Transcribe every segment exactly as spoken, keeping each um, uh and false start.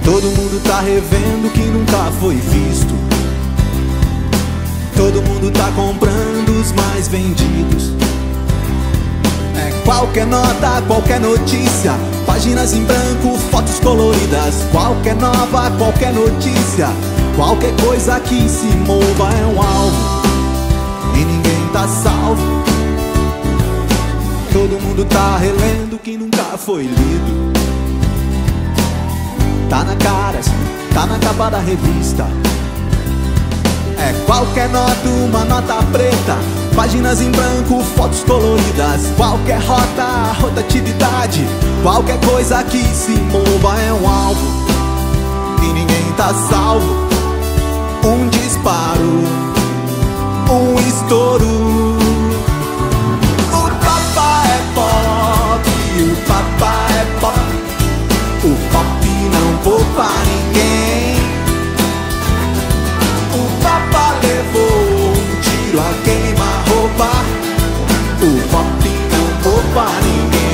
Todo mundo tá revendo o que nunca foi visto. Todo mundo tá comprando os mais vendidos. É qualquer nota, qualquer notícia, páginas em branco, fotos coloridas. Qualquer nova, qualquer notícia, qualquer coisa que se mova é um alvo e ninguém tá salvo. Todo mundo tá relendo o que nunca foi lido. Tá na cara, tá na capa da revista. É qualquer nota, uma nota preta, páginas em branco, fotos coloridas. Qualquer rota, rotatividade, qualquer coisa que se mova é um alvo e ninguém tá salvo. Um disparo, um estouro. O papá é pop, o papá é pop. O pop não poupa ninguém. O papá levou um tiro a queima-roupa. O pop não poupa ninguém.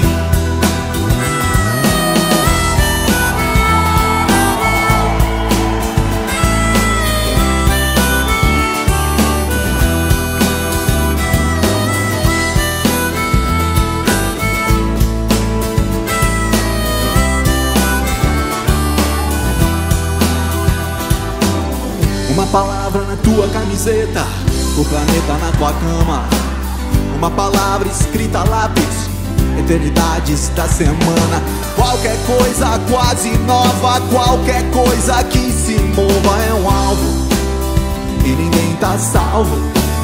Uma palavra na tua camiseta, o planeta na tua cama. Uma palavra escrita a lápis, eternidades da semana. Qualquer coisa quase nova, qualquer coisa que se mova é um alvo e ninguém tá salvo.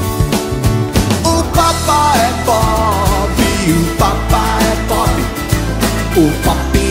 O papá é pop, o papá é pop. O pop